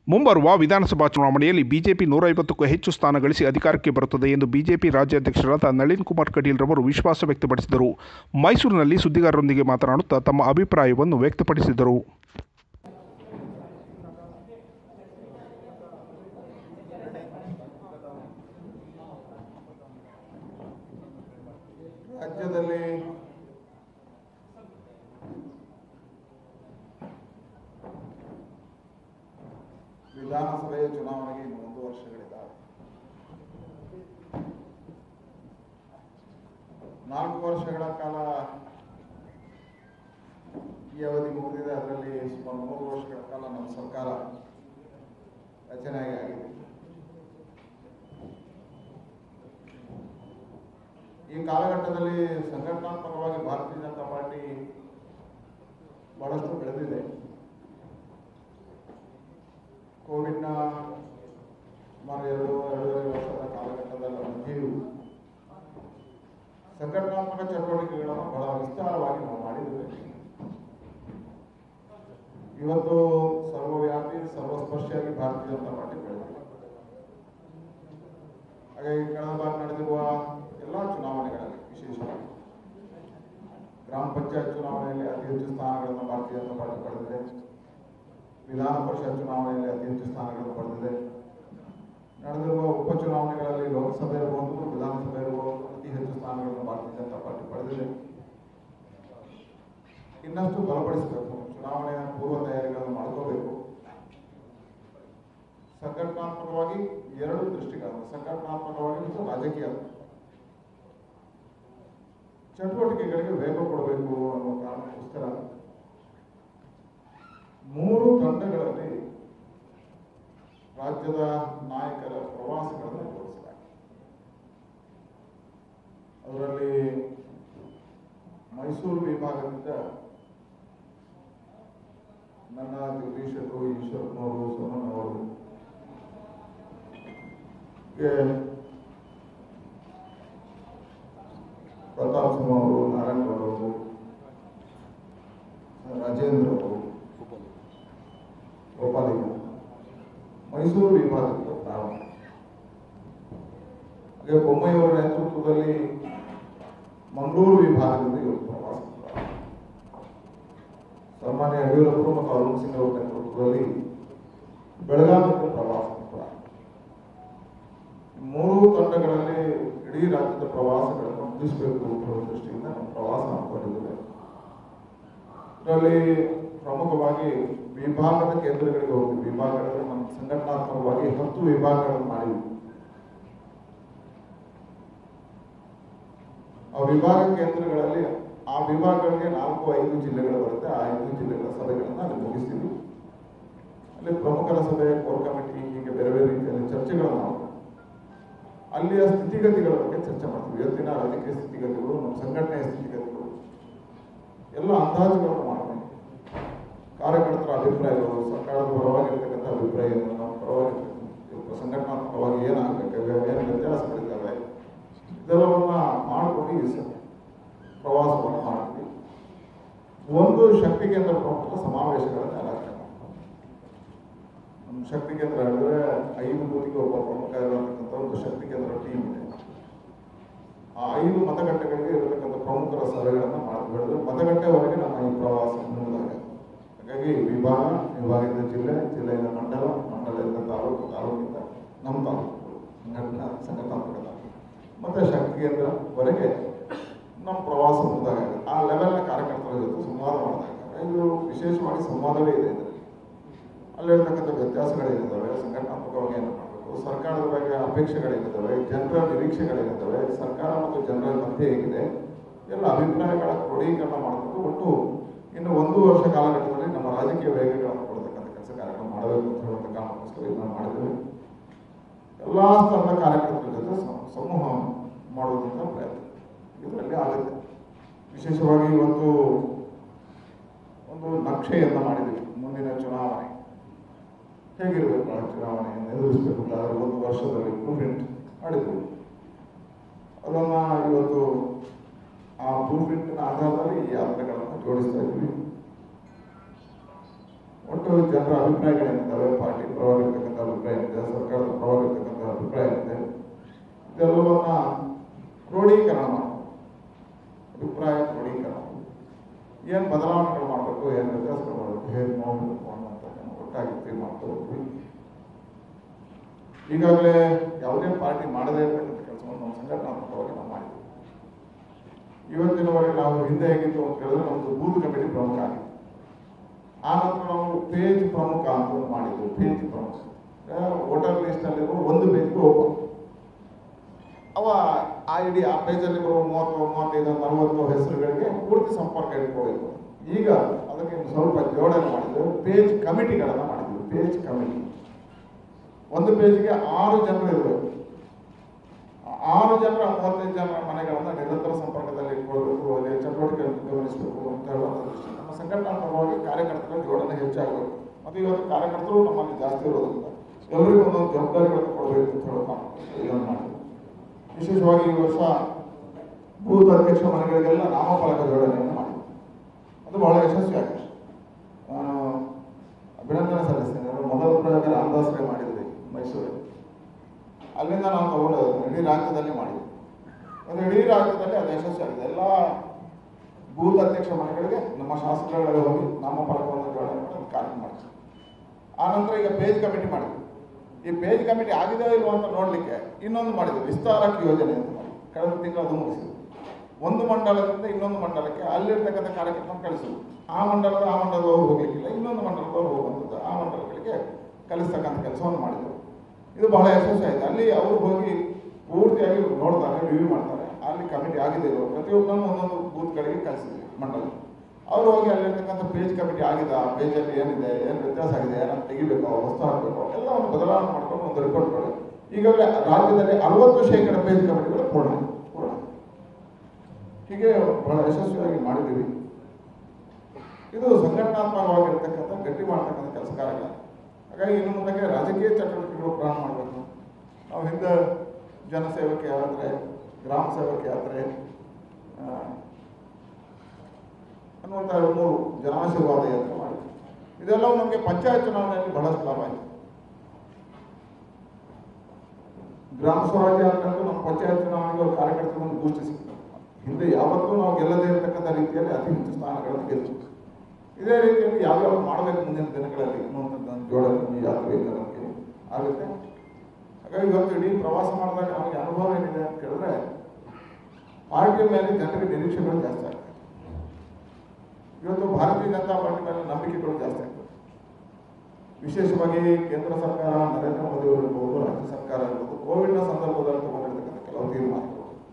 ಮುಂಬರುವ ವಿಧಾನಸಭಾ ಚುನಾವಣೆಯಲ್ಲಿ ಬಿಜೆಪಿ 150ಕ್ಕೂ ಹೆಚ್ಚು ಸ್ಥಾನ ಗಳಿಸಿ ಅಧಿಕಾರಕ್ಕೆ ಬರುತ್ತದೆ ಎಂದು ಬಿಜೆಪಿ ರಾಜ್ಯಾಧ್ಯಕ್ಷರಾದ ನಳಿನ್ ಕುಮಾರ್ ಕಟೀಲ್ ರವರು ವಿಶ್ವಾಸ ವ್ಯಕ್ತಪಡಿಸಿದರು. ಮೈಸೂರಿನಲ್ಲಿ ಸುದ್ದಿಗಾರರೊಂದಿಗೆ ಮಾತನಾಡುತ್ತಾ ತಮ್ಮ ಅಭಿಪ್ರಾಯವನ್ನು ವ್ಯಕ್ತಪಡಿಸಿದರು. ರಾಜ್ಯದಲ್ಲಿ ವಿಧಾನಸಭೆಯ ಚುನಾವಣೆಗೆ ಇನ್ನು 1 ವರ್ಷಗಳಿದ್ದಾವೆ. 4 ವರ್ಷಗಳ ಕಾಲ ಈ ಅವಧಿ ಮುಗಿದಿದೆ. ಅದರಲ್ಲಿ ಸುಮಾರು 3 ವರ್ಷಗಳ ಕಾಲ ನಮ್ಮ ಸರ್ಕಾರ ರಚನೆಯಾಗಿದೆ. ಈ ಕಾಲಘಟ್ಟದಲ್ಲಿ ಸಂಘಟನಾತ್ಮಕವಾಗಿ ಭಾರತೀಯ ಜನತಾ ಪಾರ್ಟಿ ಬಹಳಷ್ಟು ಬೆಳೆದಿದೆ. ಕೋವಿಡ್ನ ಸುಮಾರು 2.5 ವರ್ಷದ ಕಾಲಘಟ್ಟದ ಮಧ್ಯೆಯೂ ಸಂಘಟನಾತ್ಮಕ ಚಟುವಟಿಕೆಗಳನ್ನು ಬಹಳ ವಿಸ್ತಾರವಾಗಿ ನಾವು ಮಾಡಿದ್ದೇವೆ. ಇವತ್ತು ಸರ್ವವ್ಯಾಪಿ ಸರ್ವಸ್ಪರ್ಶಿಯಾಗಿ ಭಾರತೀಯ ಜನತಾ ಪಾರ್ಟಿ ಬೆಳೆದಿದೆ. ಹಾಗಾಗಿ ಕಳೆದ ಬಾರಿ ನಡೆದಿರುವ ಎಲ್ಲ ಚುನಾವಣೆಗಳಲ್ಲಿ, ವಿಶೇಷವಾಗಿ ಗ್ರಾಮ ಪಂಚಾಯತ್ ಚುನಾವಣೆಯಲ್ಲಿ ಅತಿ ಹೆಚ್ಚು ಸ್ಥಾನಗಳನ್ನು ಭಾರತೀಯ ಜನತಾ ಪಾರ್ಟಿ ಪಡೆದಿದೆ. ವಿಧಾನ ಪರಿಷತ್ ಚುನಾವಣೆಯಲ್ಲಿ ಅತಿ ಹೆಚ್ಚು ಸ್ಥಾನಗಳನ್ನು ಪಡೆದಿದೆ. ನಡೆದಿರುವ ಉಪಚುನಾವಣೆಗಳಲ್ಲಿ ಲೋಕಸಭೆ ಇರಬಹುದು, ವಿಧಾನಸಭೆ ಇರಬಹುದು, ಅತಿ ಹೆಚ್ಚು ಸ್ಥಾನಗಳನ್ನು ಭಾರತೀಯ ಜನತಾ ಪಾರ್ಟಿ ಪಡೆದಿದೆ. ಇನ್ನಷ್ಟು ಬಲಪಡಿಸಬೇಕು. ಚುನಾವಣೆಯ ಪೂರ್ವ ತಯಾರಿಗಳನ್ನು ಮಾಡ್ಕೋಬೇಕು. ಸಂಘಟನಾತ್ಮಕವಾಗಿ 2 ದೃಷ್ಟಿಗಳನ್ನು, ಸಂಘಟನಾತ್ಮಕವಾಗಿ ಮತ್ತು ರಾಜಕೀಯ ಚಟುವಟಿಕೆಗಳಿಗೆ ವೇಗ ಕೊಡಬೇಕು ಅನ್ನುವ ಕಾರಣಕ್ಕೋಸ್ಕರ 3 ತಂಡಗಳಲ್ಲಿ ರಾಜ್ಯದ ನಾಯಕರ ಪ್ರವಾಸಗಳನ್ನು ಘೋಷಿಸಲಾಗಿದೆ. ಅದರಲ್ಲಿ ಮೈಸೂರು ವಿಭಾಗದಿಂದ ನನ್ನ ಜಗದೀಶ್ ಶೆಟ್ಟರು, ಈಶ್ವರಪ್ಪನವರು, ಸೋಮಣ್ಣವರು, ಪ್ರತಾಪ್ ಸಿಂಹ ಅವರು, ನಾರಾಯಣಗೌಡರು, ರಾಜೇಂದ್ರ ಅವರು, ಗೋಪಾಲಿಗ ಮೈಸೂರು ವಿಭಾಗದ ಪ್ರಾರಂಭ. ಹಾಗೆ ಬೊಮ್ಮಾಯಿಯವರ ನೇತೃತ್ವದಲ್ಲಿ ಮಂಗಳೂರು ವಿಭಾಗದಿಂದ ಇವತ್ತು ಪ್ರವಾಸ. ಸಾಮಾನ್ಯ ಯಡಿಯೂರಪ್ಪರು ಮತ್ತು ಅರುಣ್ ಸಿಂಗ್ ಅವರ ನೇತೃತ್ವದಲ್ಲಿ ಬೆಳಗಾವಿಗೆ ಪ್ರವಾಸ. 3 ತಂಡಗಳಲ್ಲಿ ಇಡೀ ರಾಜ್ಯದ ಪ್ರವಾಸಗಳನ್ನು ಮುಗಿಸಬೇಕು ಅನ್ನೋ ದೃಷ್ಟಿಯಿಂದ ನಾವು ಪ್ರವಾಸ ಮಾಡಿಕೊಂಡಿದ್ದೇವೆ. ಇದರಲ್ಲಿ ಪ್ರಮುಖವಾಗಿ ವಿಭಾಗದ ಕೇಂದ್ರಗಳಿಗೆ ಹೋಗ್ತೀವಿ. ವಿಭಾಗಗಳಲ್ಲಿ ನಮ್ಮ ಸಂಘಟನಾತ್ಮಕವಾಗಿ 10 ವಿಭಾಗಗಳನ್ನು ಮಾಡಿದ್ವಿ. ಆ ವಿಭಾಗ ಕೇಂದ್ರಗಳಲ್ಲಿ ಆ ವಿಭಾಗಗಳಿಗೆ 4-5 ಜಿಲ್ಲೆಗಳು ಬರುತ್ತೆ. ಆ 5 ಜಿಲ್ಲೆಗಳ ಸಭೆಗಳನ್ನು ಅಲ್ಲಿ ಮುಗಿಸ್ತೀವಿ. ಅಲ್ಲಿ ಪ್ರಮುಖರ ಸಭೆ, ಕೋರ್ ಕಮಿಟಿ, ಹೀಗೆ ಬೇರೆ ಬೇರೆ ರೀತಿಯಲ್ಲಿ ಚರ್ಚೆಗಳನ್ನು ಮಾಡ್ತೀವಿ. ಅಲ್ಲಿಯ ಸ್ಥಿತಿಗತಿಗಳ ಬಗ್ಗೆ ಚರ್ಚೆ ಮಾಡ್ತೀವಿ. ಇವತ್ತಿನ ರಾಜಕೀಯ ಸ್ಥಿತಿಗತಿಗಳು, ನಮ್ಮ ಸಂಘಟನೆಯ ಸ್ಥಿತಿಗತಿಗಳು ಎಲ್ಲ ಅಂದಾಜುಗಳನ್ನು ಮಾಡ್ತೀವಿ. ಕಾರ್ಯಕರ್ತರ ಅಭಿಪ್ರಾಯಗಳು, ಸರ್ಕಾರದ ಪರವಾಗಿರ್ತಕ್ಕಂಥ ಅಭಿಪ್ರಾಯಗಳು, ನಮ್ಮ ಪರವಾಗಿ ಸಂಘಟನಾತ್ಮಕವಾಗಿ ಏನಾಗಬೇಕು, ಏನು ವ್ಯತ್ಯಾಸಗಳಿದ್ದಾವೆ, ಇದೆಲ್ಲವನ್ನ ಮಾಡಿಕೊಂಡು ಈ ಪ್ರವಾಸವನ್ನು ಮಾಡ್ತೀವಿ. ಒಂದು ಶಕ್ತಿ ಕೇಂದ್ರ ಪ್ರಮುಖ ಸಮಾವೇಶಗಳನ್ನು ಆಲೋಚನೆ ಮಾಡ್ತೀವಿ. ನಮ್ಮ ಶಕ್ತಿ ಕೇಂದ್ರ ಹೇಳಿದ್ರೆ 5 ಬೂತಿಗೆ ಒಬ್ಬ ಪ್ರಮುಖ ಇರತಕ್ಕಂಥ ಒಂದು ಶಕ್ತಿ ಕೇಂದ್ರ ಟೀಮ್ ಇದೆ. ಆ 5 ಮತಗಟ್ಟೆಗಳಿಗೆ ಇರತಕ್ಕಂಥ ಪ್ರಮುಖರ ಸಭೆಗಳನ್ನು ಮಾಡಿಬಿಡಿದ್ರೆ ಮತಗಟ್ಟೆವರೆಗೆ ನಮ್ಮ ಈ ಪ್ರವಾಸ ಮುಗಿದಾಗಿದೆ. ಹಾಗಾಗಿ ವಿಭಾಗದಿಂದ ಜಿಲ್ಲೆ, ಜಿಲ್ಲೆಯಿಂದ ಮಂಡಲ, ಮಂಡಲದಿಂದ ತಾಲೂಕು, ತಾಲೂಕಿಂದ ನಮ್ಮ ತಾಲೂಕುಗಳು, ಸಂಘಟನಾತ್ಮಕ ಮತ್ತು ಶಕ್ತಿ ಕೇಂದ್ರವರೆಗೆ ನಮ್ಮ ಪ್ರವಾಸ ಮುಗಿದಾಗ ಆ ಲೆವೆಲ್ನ ಕಾರ್ಯಕರ್ತರ ಜೊತೆ ಸಂವಾದ ಮಾಡಿದಾಗ ಇದು ವಿಶೇಷವಾಗಿ ಸಂವಾದವೇ ಇದೆ. ಇದರಲ್ಲಿ ಅಲ್ಲಿರ್ತಕ್ಕಂಥ ವ್ಯತ್ಯಾಸಗಳೇನಿದ್ದಾವೆ, ಸಂಘಟನಾತ್ಮಕವಾಗಿ ಏನು ಮಾಡಬೇಕು, ಸರ್ಕಾರದ ಬಗ್ಗೆ ಅಪೇಕ್ಷೆಗಳೇನಿದ್ದಾವೆ, ಜನರ ನಿರೀಕ್ಷೆಗಳೇನಿದ್ದಾವೆ, ಸರ್ಕಾರ ಮತ್ತು ಜನರ ಮಧ್ಯೆ ಹೇಗಿದೆ, ಎಲ್ಲ ಅಭಿಪ್ರಾಯಗಳ ಕ್ರೋಢೀಕರಣ ಮಾಡಬೇಕು. ಒಟ್ಟು ಇನ್ನು 1 ವರ್ಷ ಕಾಲಘಟ್ಟದಲ್ಲಿ ನಮ್ಮ ರಾಜಕೀಯ ವೇಗಗಳನ್ನು ಕೊಡತಕ್ಕಂಥ ಕೆಲಸ ಕಾರ್ಯಗಳು ಮಾಡಬೇಕು ಅಂತ ಹೇಳುವಂಥ ಕಾರಣಕ್ಕೋಸ್ಕರ ಇದನ್ನು ಮಾಡಿದ್ದೇವೆ. ಎಲ್ಲ ಸ್ತರದ ಕಾರ್ಯಕರ್ತರ ಜೊತೆ ಸಮೂಹ ಮಾಡುವಂಥ ಪ್ರಯತ್ನ ಇದರಲ್ಲಿ ಆಗುತ್ತೆ. ವಿಶೇಷವಾಗಿ ಇವತ್ತು ಒಂದು ನಕ್ಷೆಯನ್ನು ಮಾಡಿದ್ದೀವಿ. ಮುಂದಿನ ಚುನಾವಣೆ ಹೇಗಿರಬೇಕು, ಆ ಚುನಾವಣೆಯನ್ನು ಎದುರಿಸಬೇಕು ಅಂತ 1 ವರ್ಷದಲ್ಲಿ ಬ್ಲೂ ಪ್ರಿಂಟ್ ಮಾಡಿದ್ದೀವಿ. ಅದನ್ನು ಇವತ್ತು ಆ ಬ್ಲೂ ಪ್ರಿಂಟ್ನ ಆಧಾರದಲ್ಲಿ ಈ ಯಾತ್ರೆಗಳನ್ನು ಜೋಡಿಸ್ತಾ ಇದ್ವಿ. ಒಟ್ಟು ಜನರ ಅಭಿಪ್ರಾಯಗಳೇನಿದ್ದಾವೆ, ಪಾರ್ಟಿ ಪರವಾಗಿ ಕ್ರೋಢೀಕರಣ ಮಾಡಬೇಕು, ಅಭಿಪ್ರಾಯ ಕ್ರೋಢೀಕರಣ, ಏನು ಬದಲಾವಣೆಗಳು ಮಾಡಬೇಕು, ಏನು ವ್ಯತ್ಯಾಸಗಳು ಮಾಡಬೇಕು, ಹೇಗೆ ನೋಡಬೇಕು ಅನ್ನೋಂಥದ್ದನ್ನು ಒಟ್ಟಾಗಿ ತೀರ್ಮಾನ ತಗೋತೀವಿ. ಈಗಾಗಲೇ ಯಾವುದೇ ಪಾರ್ಟಿ ಮಾಡದೇ ಇರತಕ್ಕಂಥ ಕೆಲಸವನ್ನು ನಾವು ಸಂಘಟನಾತ್ಮಕವಾಗಿ ನಾವು ಮಾಡಿದ್ವಿ. ಇವತ್ತಿನವರೆಗೆ ನಾವು ಹಿಂದೆ ಹೇಗಿತ್ತು ಅಂತ ಹೇಳಿದ್ರೆ ನಮ್ಮದು ಬೂತ್ ಕಮಿಟಿ ಪ್ರಮುಖ ಆಗಿದೆ. ಆ ನಂತರ ನಾವು ಪೇಜ್ ಪ್ರಮುಖ ಅಂತ ಮಾಡಿದ್ವಿ. ಪೇಜ್ ಪ್ರಮುಖ ವೋಟರ್ ಲಿಸ್ಟಲ್ಲಿರುವ ಒಂದು ಪೇಜ್ಗೆ ಹೋಗ್ಬೋದು. ಆ ಇಡೀ ಆ ಪೇಜಲ್ಲಿ ಬರುವ 30, 35, 40 ಹೆಸರುಗಳಿಗೆ ಪೂರ್ತಿ ಸಂಪರ್ಕ ಇಟ್ಕೋಬೇಕು. ಈಗ ಅದಕ್ಕೆ ಸ್ವಲ್ಪ ಜೋಡಣೆ ಮಾಡಿದ್ವಿ, ಪೇಜ್ ಕಮಿಟಿಗಳನ್ನು ಮಾಡಿದ್ವಿ. ಪೇಜ್ ಕಮಿಟಿ ಒಂದು ಪೇಜ್ಗೆ 6 ಜನರು ಇರಬೇಕು. 6 ಜನರ 35 ಜನರ ಮನೆಗಳನ್ನು ನಿರಂತರ ಸಂಪರ್ಕದಲ್ಲಿ ಇಟ್ಕೊಳ್ಬೇಕು, ಅಲ್ಲಿ ಚಟುವಟಿಕೆಗಳನ್ನು ಗಮನಿಸಬೇಕು ಅಂತ ಹೇಳುವಂಥ ದೃಷ್ಟಿ. ನಮ್ಮ ಸಂಘಟನಾತ್ಮಕವಾಗಿ ಕಾರ್ಯಕರ್ತರ ಜೋಡಣೆ ಹೆಚ್ಚಾಗಬೇಕು. ಮತ್ತು ಇವತ್ತು ಕಾರ್ಯಕರ್ತರು ನಮ್ಮಲ್ಲಿ ಜಾಸ್ತಿ ಇರೋದ್ರಿಂದ ಎಲ್ಲರಿಗೂ ಒಂದೊಂದು ಜವಾಬ್ದಾರಿಗಳನ್ನು ಕೊಡಬೇಕು ಅಂತ ಹೇಳೋದು ಇದನ್ನು ಮಾಡಿದ್ವಿ. ವಿಶೇಷವಾಗಿ ಈ ವರ್ಷ ಬೂತ್ ಅಧ್ಯಕ್ಷ ಮನೆಗಳಿಗೆಲ್ಲ ನಾಮಫಲಕ ಜೋಡಣೆಯನ್ನು ಮಾಡಿದ್ವಿ. ಅದು ಬಹಳ ಯಶಸ್ವಿಯಾಗಿದೆ. ನಾನು ಅಭಿನಂದನೆ ಸಲ್ಲಿಸ್ತೇನೆ. ಮೊದಲ ಪ್ರಯೋಗ ರಾಮದಾಸರೇ ಮಾಡಿದ್ವಿ ಮೈಸೂರಲ್ಲಿ. ಅಲ್ಲಿಂದ ನಾವು ತಗೊಂಡು ಇಡೀ ರಾಜ್ಯದಲ್ಲಿ ಮಾಡಿದ್ವಿ. ಅದು ಇಡೀ ರಾಜ್ಯದಲ್ಲಿ ಅದು ಯಶಸ್ವಿಯಾಗಿದೆ. ಎಲ್ಲ ಬೂತ್ ಅಧ್ಯಕ್ಷ ಮನೆಗಳಿಗೆ ನಮ್ಮ ಶಾಸಕರುಗಳಿಗೆ ಹೋಗಿ ನಾಮಫಲಕವನ್ನು ಜೋಡಣೆ ಮಾಡಿ ಕಾರ್ಯ ಮಾಡಿದ್ವಿ. ಆನಂತರ ಈಗ ಪೇಜ್ ಕಮಿಟಿ ಮಾಡಿದ್ವಿ. ಈ ಪೇಜ್ ಕಮಿಟಿ ಆಗಿದೆ ಇಲ್ವ ಅಂತ ನೋಡಲಿಕ್ಕೆ ಇನ್ನೊಂದು ಮಾಡಿದ್ವಿ, ವಿಸ್ತಾರಕ ಯೋಜನೆ ಅಂತ ಮಾಡಿ. ಕಳೆದ ತಿಂಗಳು ಅದು ಮುಗಿಸಿದ್ವಿ. ಒಂದು ಮಂಡಲದಿಂದ ಇನ್ನೊಂದು ಮಂಡಲಕ್ಕೆ ಅಲ್ಲಿರ್ತಕ್ಕಂಥ ಕಾರ್ಯಕರ್ತನ ಕಳಿಸುವುದು. ಆ ಮಂಡಲದವರು ಹೋಗ್ಲಿಕ್ಕಿಲ್ಲ, ಇನ್ನೊಂದು ಮಂಡಲದವರು ಹೋಗುವಂಥದ್ದು, ಆ ಮಂಡಲಗಳಿಗೆ ಕಲಿಸ್ತಕ್ಕಂಥ ಕೆಲಸವನ್ನು ಮಾಡಿದರು. ಇದು ಬಹಳ ಯಶಸ್ವಿಯಾಗಿದೆ. ಅಲ್ಲಿ ಅವರು ಹೋಗಿ ಪೂರ್ತಿಯಾಗಿ ನೋಡ್ತಾರೆ, ರಿವ್ಯೂ ಮಾಡ್ತಾರೆ. ಅಲ್ಲಿ ಕಮಿಟಿ ಆಗಿದೆ ಇರೋ ಪ್ರತಿಯೊಬ್ಬರನ್ನು ಒಂದೊಂದು ಬೂತ್ಗಳಿಗೆ ಕಳಿಸಿದ್ವಿ ಮಂಡಲ. ಅವರು ಹೋಗಿ ಅಲ್ಲಿರ್ತಕ್ಕಂಥ ಪೇಜ್ ಕಮಿಟಿ ಆಗಿದೆ, ಆ ಪೇಜಲ್ಲಿ ಏನಿದೆ, ಏನು ವ್ಯತ್ಯಾಸ ಆಗಿದೆ, ಏನಂತ ತೆಗಿಬೇಕು, ಹೊಸ ಹಾಕಬೇಕು, ಎಲ್ಲವನ್ನು ಬದಲಾವಣೆ ಮಾಡ್ಕೊಂಡು ಒಂದು ರಿಪೋರ್ಟ್ ಕೊಡಿ. ಈಗಾಗಲೇ ರಾಜ್ಯದಲ್ಲಿ 60% ಪೇಜ್ ಕಮಿಟಿಗಳು ಪೂರ್ಣ. ಹೀಗೆ ಬಹಳ ಯಶಸ್ವಿಯಾಗಿ ಮಾಡಿದ್ದೀವಿ. ಇದು ಸಂಘಟನಾತ್ಮಕವಾಗಿರ್ತಕ್ಕಂಥ ಗಟ್ಟಿ ಮಾಡ್ತಕ್ಕಂಥ ಕೆಲಸ ಕಾರ್ಯಗಳು. ಹಾಗಾಗಿ ಇನ್ನು ಮುಂದಕ್ಕೆ ರಾಜಕೀಯ ಚಟುವಟಿಕೆಗಳು ಪ್ರಾರಂಭ ಮಾಡಬೇಕು. ನಾವು ಹಿಂದೆ ಜನಸೇವಕ ಯಾತ್ರೆ, ಗ್ರಾಮ ಸೇವಕ ಯಾತ್ರೆ ಅನ್ನುವಂಥ 3 ಜನಾಶೀರ್ವಾದ ಯಾತ್ರೆ ಮಾಡಿದ್ವಿ. ಇದೆಲ್ಲವೂ ನಮಗೆ ಪಂಚಾಯತ್ ಚುನಾವಣೆಯಲ್ಲಿ ಬಹಳಷ್ಟು ಲಾಭ ಆಯಿತು. ಗ್ರಾಮ ಸ್ವರಾಜ್ಯ ಯಾತ್ರೆ ಅಂತೂ ನಮ್ಮ ಪಂಚಾಯತ್ ಚುನಾವಣೆಗೆ ಕಾರ್ಯಕರ್ತರನ್ನು ಬೂಸ್ಟ್ ಸಿಗ್ತದೆ. ಹಿಂದೆ ಯಾವತ್ತೂ ನಾವು ಗೆಲ್ಲದೇ ಇರತಕ್ಕಂಥ ರೀತಿಯಲ್ಲಿ ಅತಿ ಹೆಚ್ಚು ಸ್ಥಾನಗಳನ್ನು ಗೆದ್ದು ಇದೇ ರೀತಿಯಲ್ಲಿ ಯಾವ್ಯಾವ ಮಾಡಬೇಕು ಮುಂದಿನ ದಿನಗಳಲ್ಲಿ ಅನ್ನುವಂಥದ್ದು ಜೋಡಣೆ ಈ ಯಾತ್ರೆಯಿಂದ ನಮಗೆ ಆಗುತ್ತೆ. ಹಾಗಾಗಿ ಇವತ್ತು ಇಡೀ ಪ್ರವಾಸ ಮಾಡಿದಾಗ ನಮಗೆ ಅನುಭವ ಏನಿದೆ ಅಂತ ಕೇಳಿದ್ರೆ ಪಾರ್ಟಿಯ ಮೇಲೆ ಜನರಿಗೆ ನಿರೀಕ್ಷೆಗಳು ಜಾಸ್ತಿ ಆಗ್ತದೆ. ಇವತ್ತು ಭಾರತೀಯ ಜನತಾ ಪಾರ್ಟಿ ಮೇಲೆ ನಂಬಿಕೆಗಳು ಜಾಸ್ತಿ ಆಗ್ತದೆ. ವಿಶೇಷವಾಗಿ ಕೇಂದ್ರ ಸರ್ಕಾರ, ನರೇಂದ್ರ ಮೋದಿ ಅವರು ಇರ್ಬೋದು, ರಾಜ್ಯ ಸರ್ಕಾರ ಇರ್ಬೋದು, ಕೋವಿಡ್ನ ಸಂದರ್ಭದಲ್ಲಿ ತಗೊಂಡಿರ್ತಕ್ಕಂಥ ಕೆಲವು ತೀರ್ಮಾನಗಳು,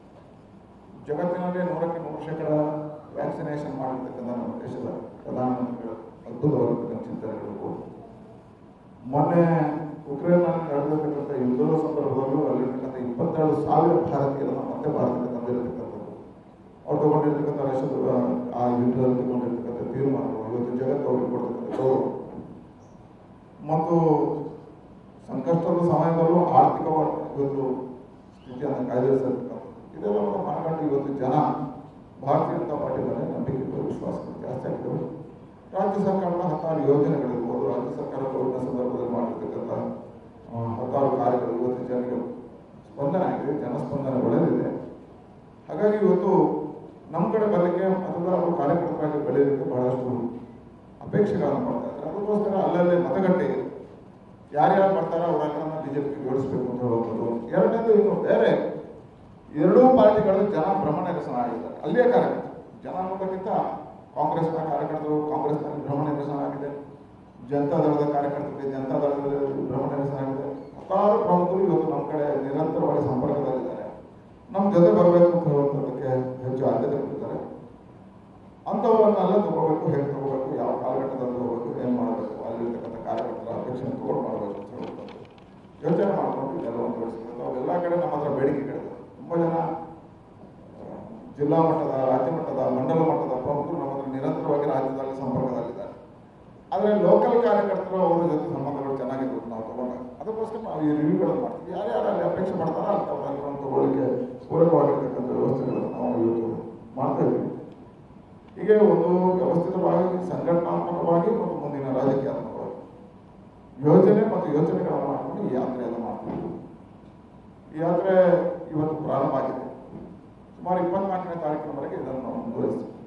ಜಗತ್ತಿನಲ್ಲಿ 100% ವ್ಯಾಕ್ಸಿನೇಷನ್ ಮಾಡಿರ್ತಕ್ಕಂಥ ನಮ್ಮ ದೇಶದ ಪ್ರಧಾನಮಂತ್ರಿಗಳು ಅದ್ಭುತವಾಗಿರ್ತಕ್ಕಂಥ ಚಿಂತನೆಗಳು, ಮೊನ್ನೆ ಉಕ್ರೇನ್ನಲ್ಲಿ ನಡೆದಿರ್ತಕ್ಕಂಥ ಯುದ್ಧದ ಸಂದರ್ಭದಲ್ಲೂ ಅಲ್ಲಿರ್ತಕ್ಕಂಥ 22,000 ಭಾರತೀಯರನ್ನು ಮತ್ತೆ ಭಾರತಕ್ಕೆ ತಂದಿರತಕ್ಕಂಥದ್ದು, ಅವ್ರು ತಗೊಂಡಿರ್ತಕ್ಕಂಥ ರಷ್ಯಾದ ಆ ಯುದ್ಧದಲ್ಲಿ ತಗೊಂಡಿರ್ತಕ್ಕಂಥ ತೀರ್ಮಾನಗಳು, ಇವತ್ತು ಜಗತ್ತು ಅವ್ರಿಗೆ ಕೊಡ್ತಕ್ಕಂಥ ಗೌರವ ಮತ್ತು ಸಂಕಷ್ಟದ ಸಮಯದಲ್ಲೂ ಆರ್ಥಿಕವಾಗಿ ಇವತ್ತು ಸ್ಥಿತಿಯನ್ನು ಕಾಯ್ದಿರಿಸಿರ್ತಕ್ಕಂಥ ಇದೆಲ್ಲ ಮನಗಂಡು ಇವತ್ತು ಜನ ಭಾರತೀಯ ಜನತಾ ಪಾರ್ಟಿ ಮೇಲೆ ನಂಬಿಕೆ ವಿಶ್ವಾಸಗಳು ಜಾಸ್ತಿ ಆಗಿದ್ದವು. ರಾಜ್ಯ ಸರ್ಕಾರದ 10 ಯೋಜನೆಗಳಿರ್ಬೋದು, ರಾಜ್ಯ ಸರ್ಕಾರ ಕೋವಿಡ್ನ ಸಂದರ್ಭದಲ್ಲಿ ಮಾಡಿರ್ತಕ್ಕಂಥ 10 ಕಾರ್ಯಗಳು ಇವತ್ತು ಜನರಿಗೆ ಸ್ಪಂದನೆ ಆಗಿದೆ, ಜನಸ್ಪಂದನೆ ಒಳ್ಳೆಯದಿದೆ. ಹಾಗಾಗಿ ಇವತ್ತು ನಮ್ಮ ಕಡೆ ಬರಲಿಕ್ಕೆ ಅಥವಾ ಅವರು ಕಾರ್ಯಕರ್ತರಾಗಿ ಬೆಳೆಯಲಿಕ್ಕೆ ಬಹಳಷ್ಟು ಅಪೇಕ್ಷೆಗಳನ್ನು ಮಾಡ್ತಾ ಇದ್ದಾರೆ. ಅದಕ್ಕೋಸ್ಕರ ಅಲ್ಲಲ್ಲೇ ಮತಗಟ್ಟೆ ಯಾರ್ಯಾರು ಬರ್ತಾರೋ ಅವರೆಲ್ಲರನ್ನ ಬಿಜೆಪಿಗೆ ಜೋಡಿಸಬೇಕು ಅಂತ ಹೇಳುವಂಥದ್ದು. ಎರಡನೇದು ಇನ್ನು ಬೇರೆ 2 ಪಾರ್ಟಿಗಳು ಜನ ಭ್ರಮಣ ನಿರಸನ ಆಗಿದ್ದಾರೆ. ಅಲ್ಲಿಯೇ ಕಾರ್ಯಕರ್ತರು ಜನ ಅನ್ನೋದಕ್ಕಿಂತ ಕಾಂಗ್ರೆಸ್ನ ಕಾರ್ಯಕರ್ತರು ಕಾಂಗ್ರೆಸ್ನಲ್ಲಿ ಭ್ರಮಣ ನಿರಸನ ಆಗಿದೆ, ಜನತಾದಳದ ಕಾರ್ಯಕರ್ತರಿಗೆ ಜನತಾದಳದಲ್ಲಿ ಭ್ರಮಣ ನಿರಸನ ಆಗಿದೆ. 10 ಪ್ರಮುಖರು ಇವತ್ತು ನಮ್ಮ ಕಡೆ ನಿರಂತರವಾಗಿ ಸಂಪರ್ಕದಲ್ಲಿದ್ದಾರೆ. ನಮ್ಮ ಜೊತೆ ಬರಬೇಕು ಅಂತ ಹೇಳುವಂಥದ್ದಕ್ಕೆ ಹೆಚ್ಚು ಆದ್ಯತೆ ಕೊಡ್ತಾರೆ. ಅಂಥವನ್ನೆಲ್ಲ ತಗೋಬೇಕು, ಹೇಗೆ ತಗೋಬೇಕು, ಯಾವ ಕಾಲಘಟ್ಟದಲ್ಲಿ ತಗೋಬೇಕು, ಏನು ಮಾಡಬೇಕು, ಅಲ್ಲಿರ್ತಕ್ಕಂಥ ಕಾರ್ಯಕರ್ತರ ಅಪೇಕ್ಷೆಯನ್ನು ತಗೊಂಡು ಮಾಡಬೇಕು ಅಂತ ಹೇಳುವಂಥದ್ದು ಯೋಚನೆ ಮಾಡಿಕೊಂಡು ಇದೆಲ್ಲವನ್ನು ತೋರಿಸಿಕೊಂಡು ಅವೆಲ್ಲ ಕಡೆ ನಮ್ಮ ಹತ್ರ ಬೇಡಿಕೆಗಳಿದೆ. ತುಂಬ ಜನ ಜಿಲ್ಲಾ ಮಟ್ಟದ, ರಾಜ್ಯ ಮಟ್ಟದ, ಮಂಡಲ ಮಟ್ಟದ ಪ್ರಮುಖರು ನಮ್ಮ ಹತ್ರ ನಿರಂತರವಾಗಿ ರಾಜ್ಯದಲ್ಲಿ ಸಂಪರ್ಕದಲ್ಲಿದ್ದಾರೆ. ಆದರೆ ಲೋಕಲ್ ಕಾರ್ಯಕರ್ತರು ಅವರ ಜೊತೆ ಸಂಬಂಧಗಳು ಚೆನ್ನಾಗಿರ್ಬೇಕು ನಾವು ತಗೊಂಡಾಗ. ಅದಕ್ಕೋಸ್ಕರ ನಾವು ಈ ರಿವ್ಯೂಗಳನ್ನು ಮಾಡ್ತೀವಿ. ಯಾರ್ಯಾರು ಅಲ್ಲಿ ಅಪೇಕ್ಷೆ ಮಾಡ್ತಾರೋ ಅಂಥವ್ರನ್ನು ತಗೊಳ್ಳಿಕ್ಕೆ ಪೂರಕವಾಗಿರ್ತಕ್ಕಂಥ ವ್ಯವಸ್ಥೆಗಳನ್ನು ನಾವು ಇವತ್ತು ಮಾಡ್ತಾ ಇದ್ದೀವಿ. ಹೀಗೆ ಒಂದು ವ್ಯವಸ್ಥಿತವಾಗಿ ಸಂಘಟನಾತ್ಮಕವಾಗಿ ಮತ್ತು ಮುಂದಿನ ರಾಜಕೀಯಾತ್ಮಕವಾಗಿ ಯೋಜನೆ ಮತ್ತು ಯೋಚನೆಗಳನ್ನು ಮಾಡಿಕೊಂಡು ಈ ಯಾತ್ರೆಯನ್ನು ಮಾಡ್ತೀವಿ. ಈ ಯಾತ್ರೆ ಇವತ್ತು ಪ್ರಾರಂಭ ಆಗಿದೆ. ಸುಮಾರು 24ನೇ ತಾರೀಕಿನವರೆಗೆ ಇದನ್ನು ನಾವು ಮುಂದುವರಿಸ್ತೀವಿ.